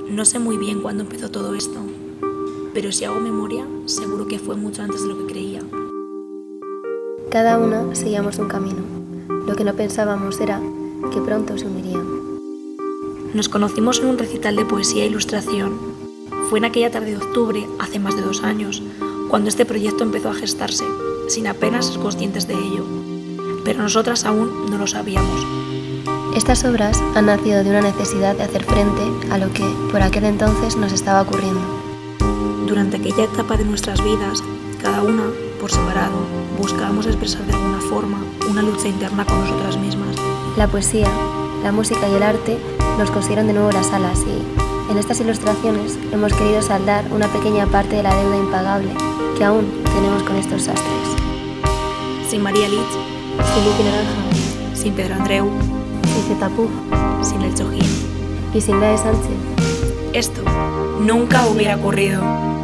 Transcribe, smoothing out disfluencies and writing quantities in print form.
No sé muy bien cuándo empezó todo esto, pero si hago memoria, seguro que fue mucho antes de lo que creía. Cada una seguíamos un camino. Lo que no pensábamos era que pronto se unirían. Nos conocimos en un recital de poesía e ilustración. Fue en aquella tarde de octubre, hace más de 2 años, cuando este proyecto empezó a gestarse, sin apenas ser conscientes de ello. Pero nosotras aún no lo sabíamos. Estas obras han nacido de una necesidad de hacer frente a lo que, por aquel entonces, nos estaba ocurriendo. Durante aquella etapa de nuestras vidas, cada una, por separado, buscábamos expresar de alguna forma una lucha interna con nosotras mismas. La poesía, la música y el arte nos cosieron de nuevo las alas y, en estas ilustraciones, hemos querido saldar una pequeña parte de la deuda impagable que aún tenemos con estos sastres. Sin María Lich, Sin Vicky Naranja, sin Pedro Andreu, sin Zetapú sin El Chojín, y sin Lae Sánchez. esto nunca hubiera ocurrido.